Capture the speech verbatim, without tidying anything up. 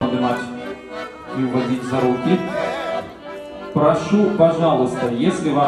поднимать и уводить за руки. Прошу, пожалуйста, если вам